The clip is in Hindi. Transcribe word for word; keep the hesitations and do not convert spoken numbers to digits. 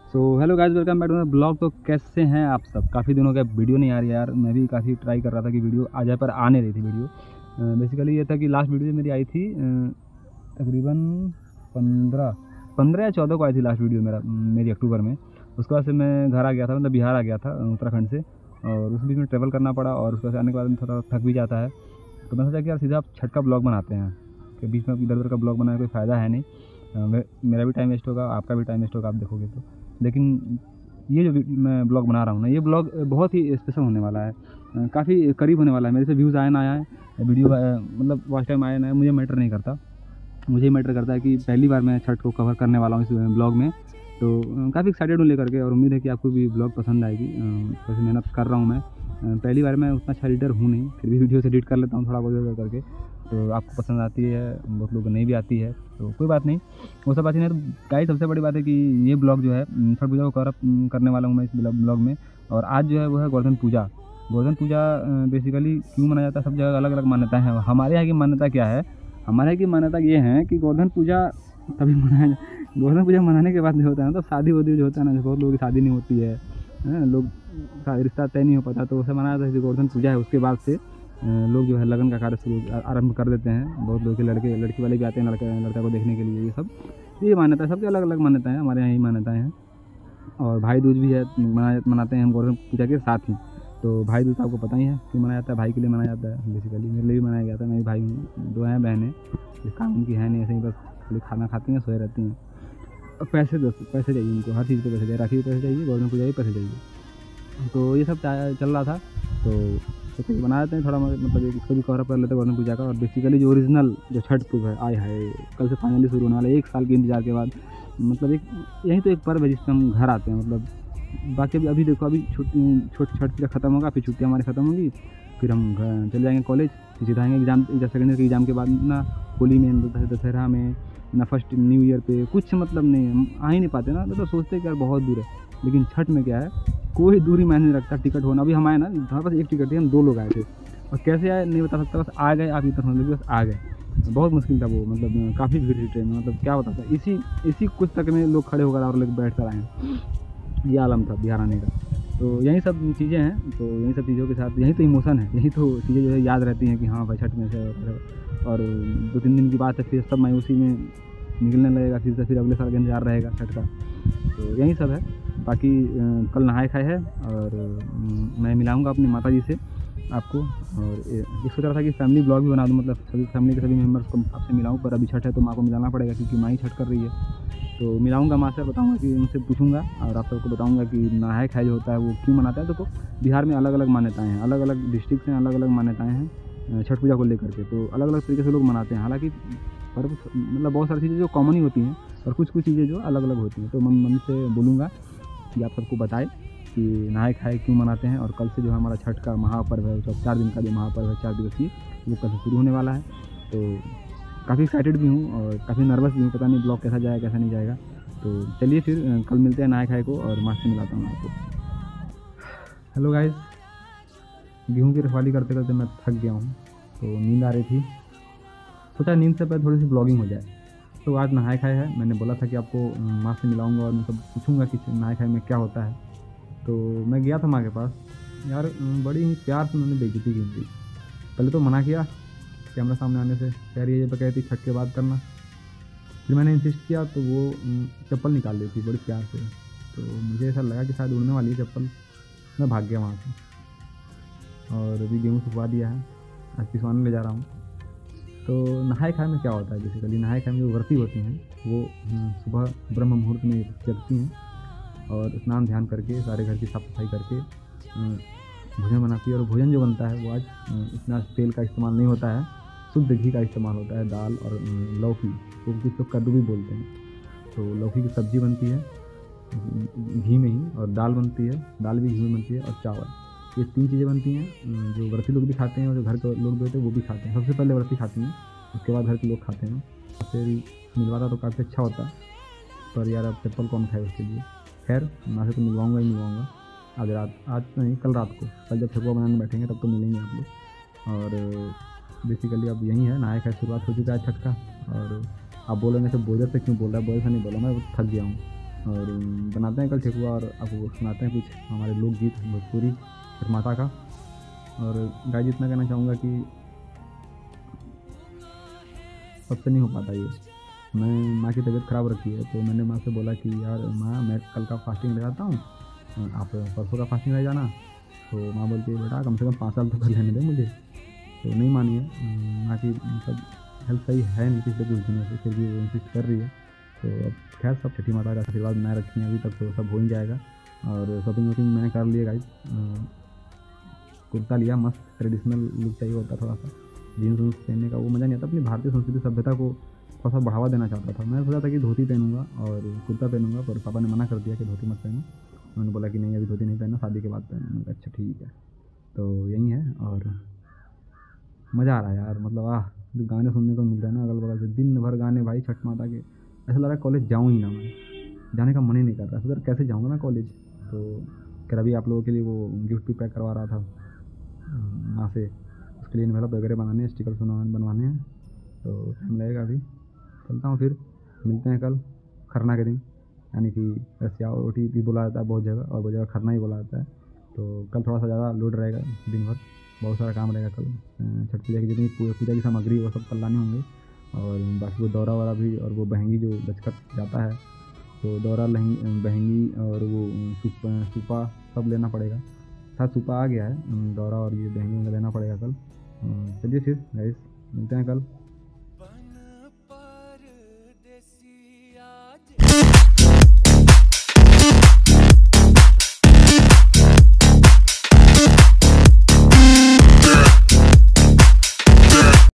So hello guys, welcome back to my blog. तो कैसे हैं आप सब? काफ़ी दिनों का वीडियो नहीं आ रही यार। मैं भी काफ़ी ट्राई कर रहा था कि वीडियो आ जाए, पर आ नहीं रही थी वीडियो। बेसिकली ये था कि लास्ट वीडियो मेरी आई थी तकरीबन पंद्रह पंद्रह या चौदह को आई थी लास्ट वीडियो मेरा मेरी अक्टूबर में। उसके बाद से मैं घर आ गया था, मतलब बिहार आ गया था उत्तराखंड से, और उस बीच में ट्रैवल करना पड़ा और उसके बाद आने के बाद थोड़ा थक भी जाता है। तो मैं सोचा कि यार सीधा आप छठ का ब्लॉग बनाते हैं, कि बीच में इधर उधर का ब्लॉग बनाने का कोई फ़ायदा है नहीं। मे, मेरा भी टाइम वेस्ट होगा, आपका भी टाइम वेस्ट होगा आप देखोगे तो। लेकिन ये जो मैं ब्लॉग बना रहा हूँ ना, ये ब्लॉग बहुत ही स्पेशल होने वाला है, काफ़ी करीब होने वाला है। मेरे से व्यूज़ आए ना आए, वीडियो मतलब वॉच टाइम आए ना, मुझे मैटर नहीं करता। मुझे मैटर करता है कि पहली बार मैं छठ को कवर करने वाला हूँ इस ब्लॉग में। तो काफ़ी एक्साइटेड हूँ लेकर के, और उम्मीद है कि आपको भी ब्लॉग पसंद आएगी। वैसे मेहनत कर रहा हूँ मैं, पहली बार मैं उतना अच्छा एडिटर हूँ नहीं, फिर भी वीडियो से एडिट कर लेता हूँ थोड़ा बहुत करके। तो आपको पसंद आती है, बहुत लोगों को नहीं भी आती है, तो कोई बात नहीं, वो सब बात नहीं है। तो गाइस, सबसे बड़ी बात है कि ये ब्लॉग जो है छठ पूजा को कवर करने वाला हूँ मैं इस ब्लॉग में। और आज जो है वो है गोवर्धन पूजा। गोवर्धन पूजा बेसिकली क्यों मनाया जाता है? सब जगह अलग अलग मान्यताएं हैं। हमारे यहाँ की मान्यता क्या है? हमारे यहाँ की मान्यता ये है कि गोवर्धन पूजा तभी मनाया गोवर्धन पूजा मनाने के बाद नहीं होता है, तो शादी वादी जो होता है ना, बहुत लोगों की शादी नहीं होती है, लोग रिश्ता तय नहीं हो पाता, तो उसे मनाया जाता है। गोवर्धन पूजा है, उसके बाद से लोग जो है लगन का कार्य शुरू आरंभ कर देते हैं। बहुत लोग के लड़के लड़की वाले भी आते हैं लड़का लड़का को देखने के लिए। ये सब ये मान्यता है, सबके अलग अलग मान्यताएं हैं, हमारे यहाँ यही मान्यताएं हैं। और भाई दूज भी है, मना मनाते हैं हम गोवर्धन पूजा के साथ ही। तो भाई दूज आपको पता ही है क्यों मनाया जाता है, भाई के लिए मनाया जाता है। बेसिकली मेरे लिए भी मनाया गया था, मेरी भाई दो हैं बहनें, इस काम की है नहीं, ऐसे ही बस खाली खाना खाती हैं, सोए रहती हैं। और पैसे दोस्त पैसे चाहिए उनको, हर चीज़ पे पैसे चाहिए, राखी भी पैसे चाहिए, गोवर्धन पूजा भी पैसे चाहिए। तो ये सब चल रहा था, तो तो बना देते हैं थोड़ा, मतलब इसको भी कवर अप कर लेते हैं गोवर्धन पूजा का। और बेसिकली जो ओरिजिनल जो छठ पूजा है, आए हाय, कल से फाइनली शुरू होने वाला है, एक साल के इंतजार के बाद। मतलब एक यही तो एक पर्व है जिससे हम घर आते हैं। मतलब बाकी अभी अभी देखो, अभी छुट्टी छोट छठ पूजा खत्म होगा, फिर छुट्टियाँ हमारी खत्म होगी, फिर हम घर चले जाएंगे कॉलेज, फिर सीधा आएंगे एग्जाम सेकेंड ईयर के एग्जाम के बाद ना होली में, दशहरा में, ना फर्स्ट न्यू ईयर पे, कुछ मतलब नहीं, हम आ ही नहीं पाते ना। तो सोचते हैं कि यार बहुत दूर है, लेकिन छठ में क्या है, कोई दूरी मायने नहीं रखता। टिकट होना, अभी हम आए ना, हमारे पास एक टिकट थी, हम दो लोग आए थे, और कैसे आए नहीं बता सकता, बस आ गए। आप इतना समझ लीजिए, बस आ गए। बहुत मुश्किल था वो, मतलब काफ़ी भीड़ थी ट्रेन में, मतलब क्या होता था, इसी इसी कुछ तक में लोग खड़े होकर और लोग बैठ कर आए। ये आलम था बिहार आने का। तो यही सब चीज़ें हैं, तो यही सब चीज़ों के साथ यही तो इमोशन है, यही तो चीज़ें जो है याद रहती हैं कि हाँ भाई छठ में से। और दो तीन दिन की बात है, फिर सब मायूसी में निकलने लगेगा, फिर से फिर अगले साल का इंतजार रहेगा छठ का। तो यही सब है। बाकी कल नहाए खाए है, और मैं मिलाऊंगा अपनी माता जी से आपको। और ये सोच रहा था कि फैमिली ब्लॉग भी बना दूं, मतलब सभी फैमिली के सभी मेम्बर्स को आपसे मिलाऊं, पर अभी छठ है तो माँ को मिलाना पड़ेगा, क्योंकि माँ ही छठ कर रही है। तो मिलाऊंगा माँ से, बताऊंगा कि उनसे पूछूंगा, और आप सबको बताऊंगा कि नहाए खाए जो होता है वो क्यों मनाता है। देखो, बिहार में अलग अलग मान्यताएँ हैं, अलग अलग डिस्ट्रिक्ट हैं, अलग अलग मान्यताएँ हैं छठ पूजा को लेकर के। तो अलग अलग तरीके से लोग मनाते हैं। हालाँकि पर मतलब बहुत सारी चीज़ें जो कॉमन ही होती हैं, और कुछ कुछ चीज़ें जो अलग अलग होती हैं। तो मैं मम्मी से बोलूँगा कि आप सबको बताए कि नहाए खाए क्यों मनाते हैं। और कल से जो हमारा छठ का महापर्व है, जो चार दिन का जो महापर्व है, चार दिवसीय, वो कल से शुरू होने वाला है। तो काफ़ी एक्साइटेड भी हूँ और काफ़ी नर्वस भी हूँ, पता नहीं ब्लॉग कैसा जाएगा कैसा नहीं जाएगा। तो चलिए फिर कल मिलते हैं नहाए खाए को, और माँ से मिलाता हूँ आपको। हेलो गाइस, गेहूँ की रखवाली करते करते मैं थक गया हूँ, तो नींद आ रही थी, सोचा नींद से पहले थोड़ी सी ब्लॉगिंग हो जाए। तो आज नहाए खाए है, मैंने बोला था कि आपको माँ से मिलाऊंगा और मतलब पूछूंगा कि नहाए खाए में क्या होता है। तो मैं गया था माँ के पास, यार बड़ी ही प्यार से उन्होंने बेइज्जती की थी। पहले तो मना किया कैमरा सामने आने से, कह रही है ये कहती छठ के बाद करना। फिर मैंने इंसिस्ट किया तो वो चप्पल निकाल दी थी बड़ी प्यार से। तो मुझे ऐसा लगा कि शायद उड़ने वाली है चप्पल, मैं भाग गया वहाँ से। और अभी गेहूँ सुखवा दिया है, आज पिसवाने ले जा रहा हूँ। तो नहाए खाए में क्या होता है? बेसिकली नहाए खाए में जो व्रती होती हैं वो सुबह ब्रह्म मुहूर्त में जगती हैं, और स्नान ध्यान करके सारे घर की साफ़ सफाई करके भोजन बनाती है। और भोजन जो बनता है वो आज इतना तेल का इस्तेमाल नहीं होता है, शुद्ध घी का इस्तेमाल होता है। दाल और लौकी, तो कुछ लोग कद्दू भी बोलते हैं। तो लौकी की सब्ज़ी बनती है घी में ही, और दाल बनती है, दाल भी घी में बनती है, और चावल, ये तीन चीज़ें बनती हैं जो व्रती लोग भी खाते हैं, और जो घर के लोग भी होते हैं वो भी खाते हैं। सबसे पहले व्रती खाती हैं, उसके बाद घर के लोग खाते हैं। फिर मिलवाता तो काफ़ी अच्छा होता, पर यार अब चप्पल कौन खाए उसके लिए। खैर, माँ से तो मिलवाऊँगा ही मिलवाऊँगा आज रात, आज नहीं कल रात को, कल जब ठेकुआ बनाने बैठेंगे तब तो मिलेंगे आप लोग। और बेसिकली अब यही है, नहाए खाए शुरुआत हो चुका है छठ का। और आप बोलेंगे तो बोझर से क्यों बोल रहा है? बोझर से नहीं बोला, मैं थक गया हूँ। और बनाते हैं कल ठेकुआ और आपको सुनाते हैं कुछ हमारे लोकगीत भोजपुरी छठ माता का। और गाइस इतना कहना चाहूँगा कि सबसे नहीं हो पाता ये। मैं माँ की तबीयत ख़राब रखी है तो मैंने माँ से बोला कि यार माँ मैं कल का फास्टिंग ले जाता हूँ, आप परसों का फास्टिंग रह जाना। तो माँ बोलती है बेटा कम से कम पाँच साल तो कर लेने दे मुझे। तो नहीं मानी है माँ की, मतलब हेल्थ सही है नहीं पिछले कुछ दिनों से, फिर भी वो इंसिस्ट कर रही है। तो अब खैर सब छठी माता का आशीर्वाद बनाए रखी है अभी तक, तो सब हो ही जाएगा। और शॉपिंग वॉपिंग मैंने कर लिया गाइस। कुर्ता लिया, मस्त ट्रेडिशनल लुक चाहिए होता थोड़ा सा, जीन्स वून्स पहनने का वो मज़ा नहीं आता। अपनी भारतीय संस्कृति सभ्यता को थोड़ा सा बढ़ावा देना चाहता था। मैं सोचा था कि धोती पहनूंगा और कुर्ता पहनूंगा, पर पापा ने मना कर दिया कि धोती मत पहनो। उन्होंने बोला कि नहीं अभी धोती नहीं पहनना, शादी के बाद पहनना। मैंने कहा अच्छा ठीक है। तो यही है और मज़ा आ रहा है यार, मतलब आह जो गाने सुनने को मिल रहे हैं ना अगल बगल से, दिन भर गाने भाई छठ माता के। ऐसा लग रहा है कॉलेज जाऊँ ही ना, मैं जाने का मन ही नहीं कर रहा। सर कैसे जाऊँगा मैं कॉलेज। तो खैर अभी आप लोगों के लिए वो गिफ्ट भी पैक करवा रहा था माँ से, उसके लिए इन्वेलप वगैरह बनाने हैं, स्टिकर बनवाने हैं, तो टाइम लगेगा अभी। चलता हूँ फिर, मिलते हैं कल खरना के दिन, यानी कि रसिया रोटी भी बोला जाता है बहुत जगह और बहुत जगह खरना ही बोला जाता है। तो कल थोड़ा सा ज़्यादा लोड रहेगा, दिन भर बहुत सारा काम रहेगा कल। छठ पूजा की जितनी पूजा की सामग्री वो सब कल लाने होंगे, और बाकी वो दौरा वौरा भी, और वो बहंगी जो दचखत जाता है तो दौरा लहंगी बहंगी और वो सूपा सूपा सब लेना पड़ेगा। शायद सूपा आ गया है, दौरा और ये बहंगी वगैरह लेना पड़ेगा कल। चलिए फिर गाइस मिलते हैं कल।